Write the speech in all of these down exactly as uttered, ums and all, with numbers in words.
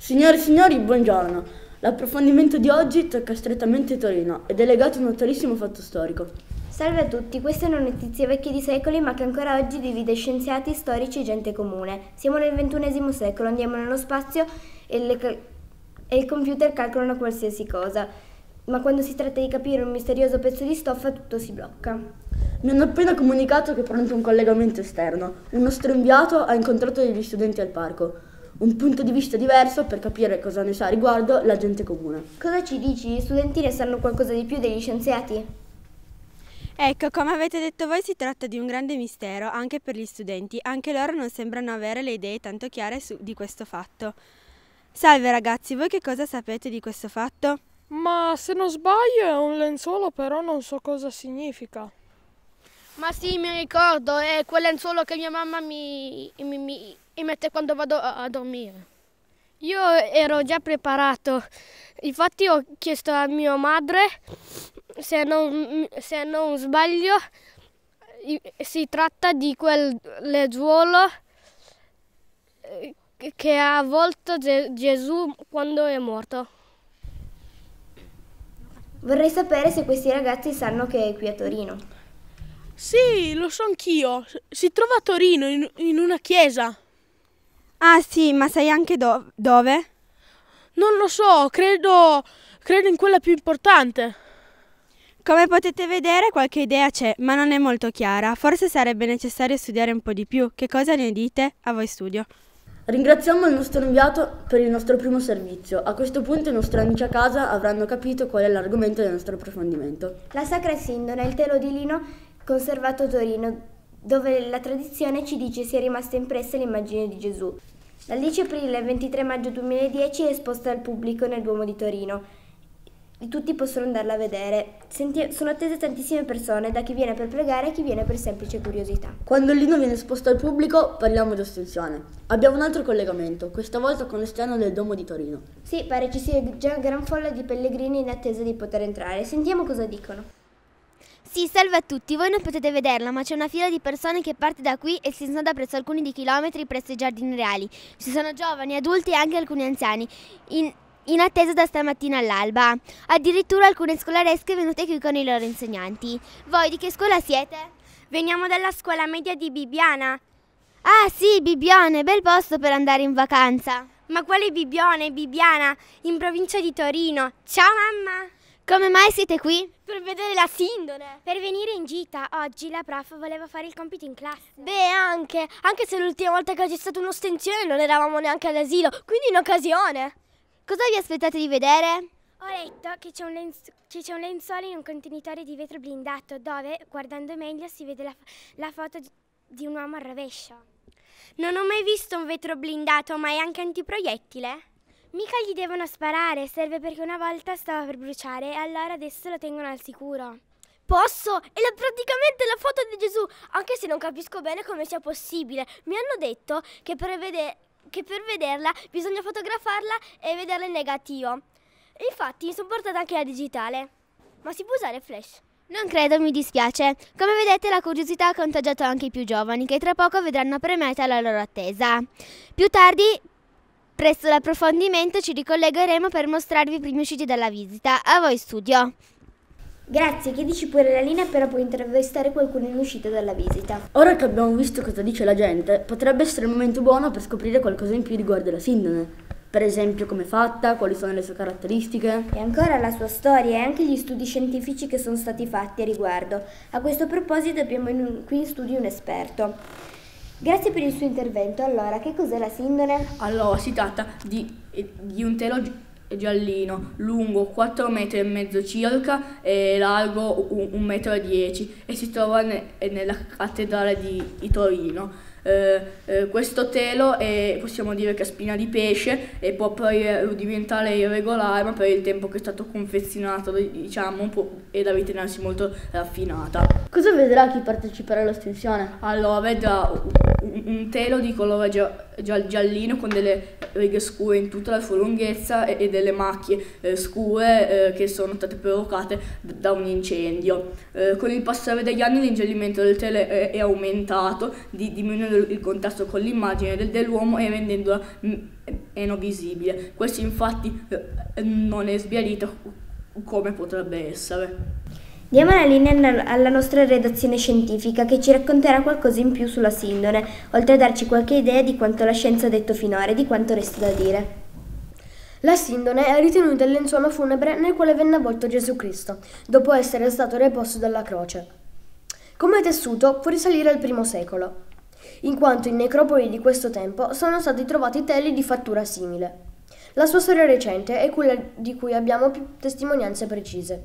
Signore e signori, buongiorno. L'approfondimento di oggi tocca strettamente Torino ed è legato a un notorissimo fatto storico. Salve a tutti, questa è una notizia vecchia di secoli ma che ancora oggi divide scienziati, storici e gente comune. Siamo nel ventunesimo secolo, andiamo nello spazio e, le cal- e il computer calcolano qualsiasi cosa, ma quando si tratta di capire un misterioso pezzo di stoffa tutto si blocca. Mi hanno appena comunicato che è pronto un collegamento esterno. Un nostro inviato ha incontrato degli studenti al parco. Un punto di vista diverso per capire cosa ne sa a riguardo la gente comune. Cosa ci dici? Gli studenti ne sanno qualcosa di più degli scienziati? Ecco, come avete detto voi, si tratta di un grande mistero anche per gli studenti. Anche loro non sembrano avere le idee tanto chiare su, di questo fatto. Salve ragazzi, voi che cosa sapete di questo fatto? Ma se non sbaglio è un lenzuolo, però non so cosa significa. Ma sì, mi ricordo, è quel lenzuolo che mia mamma mi, mi, mi, mi mette quando vado a, a dormire. Io ero già preparato, infatti ho chiesto a mia madre, se non, se non sbaglio, si tratta di quel lenzuolo che ha avvolto Gesù quando è morto. Vorrei sapere se questi ragazzi sanno che è qui a Torino. Sì, lo so anch'io. Si trova a Torino, in, in una chiesa. Ah sì, ma sai anche do- dove? Non lo so, credo, credo in quella più importante. Come potete vedere qualche idea c'è, ma non è molto chiara. Forse sarebbe necessario studiare un po' di più. Che cosa ne dite? A voi studio. Ringraziamo il nostro inviato per il nostro primo servizio. A questo punto i nostri amici a casa avranno capito qual è l'argomento del nostro approfondimento. La Sacra Sindona è il telo di lino conservato a Torino, dove la tradizione ci dice sia rimasta impressa l'immagine di Gesù. Dal dieci aprile al ventitré maggio duemiladieci è esposta al pubblico nel Duomo di Torino. Tutti possono andarla a vedere. Senti- sono attese tantissime persone, da chi viene per pregare a chi viene per semplice curiosità. Quando il lino viene esposto al pubblico parliamo di ostensione. Abbiamo un altro collegamento, questa volta con l'esterno del Duomo di Torino. Sì, pare ci sia già gran folla di pellegrini in attesa di poter entrare. Sentiamo cosa dicono. Sì, salve a tutti, voi non potete vederla, ma c'è una fila di persone che parte da qui e si snoda presso alcuni di chilometri presso i giardini reali. Ci sono giovani, adulti e anche alcuni anziani, in, in attesa da stamattina all'alba. Addirittura alcune scolaresche venute qui con i loro insegnanti. Voi di che scuola siete? Veniamo dalla scuola media di Bibbiana. Ah sì, Bibbione, bel posto per andare in vacanza. Ma quale Bibbione? Bibbiana, in provincia di Torino. Ciao mamma! Come mai siete qui? Per vedere la Sindone. Per venire in gita. Oggi la prof voleva fare il compito in classe. Beh, anche, anche se l'ultima volta che c'è stata un'ostensione non eravamo neanche all'asilo, quindi in occasione. Cosa vi aspettate di vedere? Ho letto che c'è un, lenz- che c'è un lenzuolo in un contenitore di vetro blindato dove, guardando meglio, si vede la, la foto di, di un uomo al rovescio. Non ho mai visto un vetro blindato, ma è anche antiproiettile? Mica gli devono sparare, serve perché una volta stava per bruciare e allora adesso lo tengono al sicuro. Posso? È la, praticamente la foto di Gesù, anche se non capisco bene come sia possibile. Mi hanno detto che per, vede- che per vederla bisogna fotografarla e vederla in negativo. E infatti mi sono portata anche la digitale. Ma si può usare flash? Non credo, mi dispiace. Come vedete la curiosità ha contagiato anche i più giovani, che tra poco vedranno premiata la loro attesa. Più tardi, presso l'approfondimento, ci ricollegheremo per mostrarvi i primi usciti dalla visita. A voi studio. Grazie, chiedici pure la linea però puoi intervistare qualcuno in uscita dalla visita. Ora che abbiamo visto cosa dice la gente, potrebbe essere il momento buono per scoprire qualcosa in più riguardo la Sindone. Per esempio come è fatta, quali sono le sue caratteristiche. E ancora la sua storia e anche gli studi scientifici che sono stati fatti a riguardo. A questo proposito abbiamo in un, qui in studio un esperto. Grazie per il suo intervento. Allora, che cos'è la Sindone? Allora, si tratta di, di un telo gi- giallino, lungo quattro metri e mezzo circa e largo un metro e dieci e si trova ne- nella cattedrale di, di Torino. Eh, eh, questo telo è, possiamo dire che ha spina di pesce e può poi diventare irregolare, ma per il tempo che è stato confezionato, diciamo, può, è da ritenersi molto raffinata. Cosa vedrà chi parteciperà all'ostensione? Allora vedrà un, un telo di colore gia, gia, giallino con delle righe scure in tutta la sua lunghezza e, e delle macchie eh, scure eh, che sono state provocate da un incendio. Eh, con il passare degli anni l'ingellimento del telo è, è aumentato, di, diminuendo il contrasto con l'immagine del, dell'uomo e rendendola meno visibile. Questo infatti eh, non è sbiadito come potrebbe essere. Diamo la linea alla nostra redazione scientifica che ci racconterà qualcosa in più sulla Sindone, oltre a darci qualche idea di quanto la scienza ha detto finora e di quanto resta da dire. La Sindone è ritenuta il lenzuolo funebre nel quale venne avvolto Gesù Cristo, dopo essere stato deposto dalla croce. Come tessuto può risalire al primo secolo, in quanto in necropoli di questo tempo sono stati trovati teli di fattura simile. La sua storia recente è quella di cui abbiamo più testimonianze precise.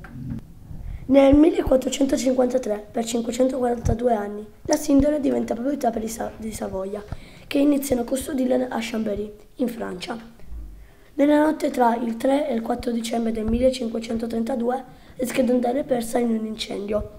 Nel millequattrocentocinquantatré, per cinquecentoquarantadue anni, la Sindone diventa proprietà per i Sa- di Savoia, che iniziano a custodirla a Chambéry, in Francia. Nella notte tra il tre e il quattro dicembre del millecinquecentotrentadue rischia di andare persa in un incendio.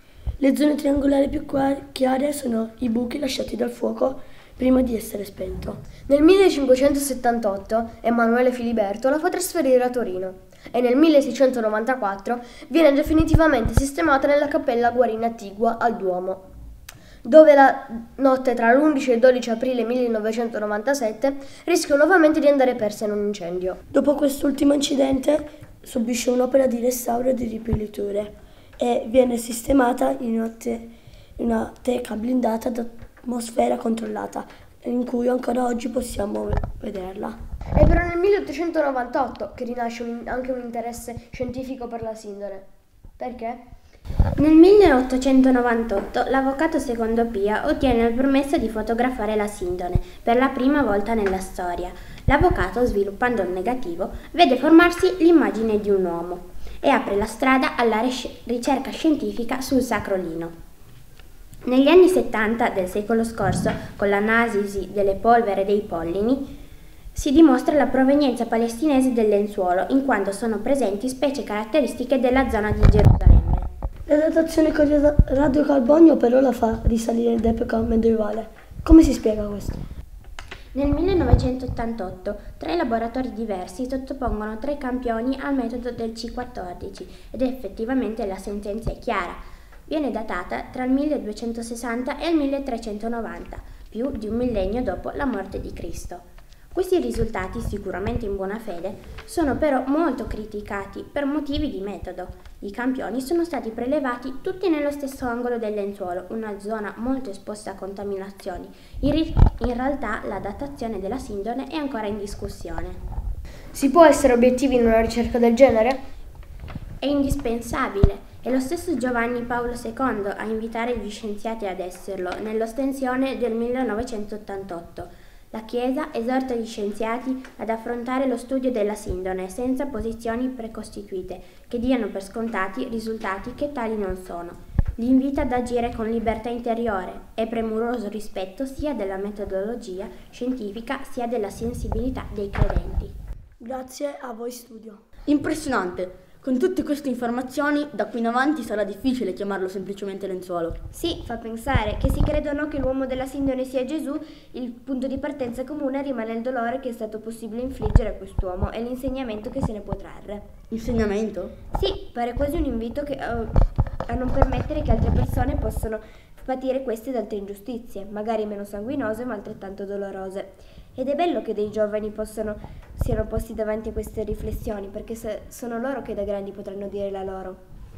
Le zone triangolari più chiare sono i buchi lasciati dal fuoco prima di essere spento. Nel millecinquecentosettantotto Emanuele Filiberto la fa trasferire a Torino e nel milleseicentonovantaquattro viene definitivamente sistemata nella cappella Guarina attigua al Duomo, dove la notte tra l'undici e il dodici aprile millenovecentonovantasette rischia nuovamente di andare persa in un incendio. Dopo quest'ultimo incidente subisce un'opera di restauro e di ripulture e viene sistemata in una, te- una teca blindata ad atmosfera controllata, in cui ancora oggi possiamo vederla. È però nel milleottocentonovantotto che rinasce un, anche un interesse scientifico per la Sindone. Perché? Nel milleottocentonovantotto l'avvocato Secondo Pia ottiene il permesso di fotografare la Sindone per la prima volta nella storia. L'avvocato, sviluppando il negativo, vede formarsi l'immagine di un uomo e apre la strada alla ricerca scientifica sul Sacro Lino. Negli anni settanta del secolo scorso, con l'analisi delle polvere e dei pollini, si dimostra la provenienza palestinese del lenzuolo, in quanto sono presenti specie caratteristiche della zona di Gerusalemme. La datazione con il radiocarbonio però la fa risalire all'epoca medievale. Come si spiega questo? Nel millenovecentottantotto tre laboratori diversi sottopongono tre campioni al metodo del C quattordici ed effettivamente la sentenza è chiara. Viene datata tra il milleduecentosessanta e il milletrecentonovanta, più di un millennio dopo la morte di Cristo. Questi risultati, sicuramente in buona fede, sono però molto criticati per motivi di metodo. I campioni sono stati prelevati tutti nello stesso angolo del lenzuolo, una zona molto esposta a contaminazioni. In, ri- in realtà la datazione della Sindone è ancora in discussione. Si può essere obiettivi in una ricerca del genere? È indispensabile. È lo stesso Giovanni Paolo secondo a invitare gli scienziati ad esserlo nell'ostensione del millenovecentottantotto. La Chiesa esorta gli scienziati ad affrontare lo studio della Sindone senza posizioni precostituite che diano per scontati risultati che tali non sono. Li invita ad agire con libertà interiore e premuroso rispetto sia della metodologia scientifica sia della sensibilità dei credenti. Grazie a voi studio. Impressionante! Con tutte queste informazioni, da qui in avanti sarà difficile chiamarlo semplicemente lenzuolo. Sì, fa pensare che si credono che l'uomo della Sindone sia Gesù, il punto di partenza comune rimane il dolore che è stato possibile infliggere a quest'uomo e l'insegnamento che se ne può trarre. Insegnamento? Sì, pare quasi un invito che, uh, a non permettere che altre persone possano patire queste ed altre ingiustizie, magari meno sanguinose ma altrettanto dolorose. Ed è bello che dei giovani possano, siano posti davanti a queste riflessioni, perché se sono loro che da grandi potranno dire la loro.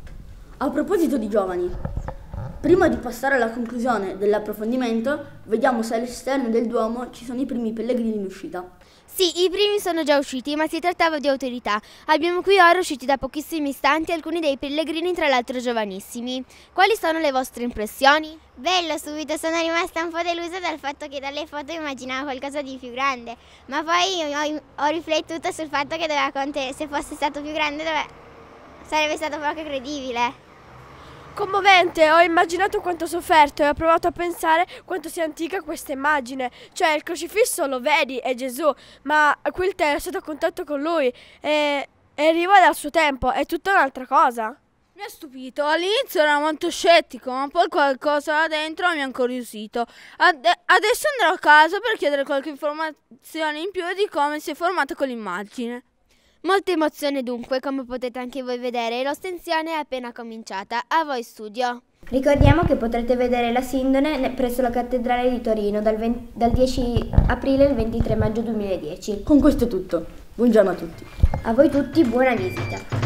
A proposito di giovani, prima di passare alla conclusione dell'approfondimento, vediamo se all'esterno del Duomo ci sono i primi pellegrini in uscita. Sì, i primi sono già usciti, ma si trattava di autorità. Abbiamo qui ora usciti da pochissimi istanti alcuni dei pellegrini, tra l'altro giovanissimi. Quali sono le vostre impressioni? Bello, subito sono rimasta un po' delusa dal fatto che dalle foto immaginavo qualcosa di più grande, ma poi ho, ho riflettuto sul fatto che doveva Conte, se fosse stato più grande, dove, sarebbe stato proprio credibile. Commovente, ho immaginato quanto ho sofferto e ho provato a pensare quanto sia antica questa immagine. Cioè, il crocifisso lo vedi, è Gesù, ma quel te è stato a contatto con lui e, e arriva dal suo tempo, è tutta un'altra cosa. Mi ha stupito, all'inizio era molto scettico, ma poi qualcosa là dentro mi ha incuriosito. Ad- adesso andrò a casa per chiedere qualche informazione in più di come si è formata quell'immagine. Molta emozione dunque, come potete anche voi vedere, l'ostensione è appena cominciata. A voi studio. Ricordiamo che potrete vedere la Sindone presso la Cattedrale di Torino dal, venti, dal dieci aprile al ventitré maggio duemiladieci. Con questo è tutto. Buongiorno a tutti. A voi tutti buona visita.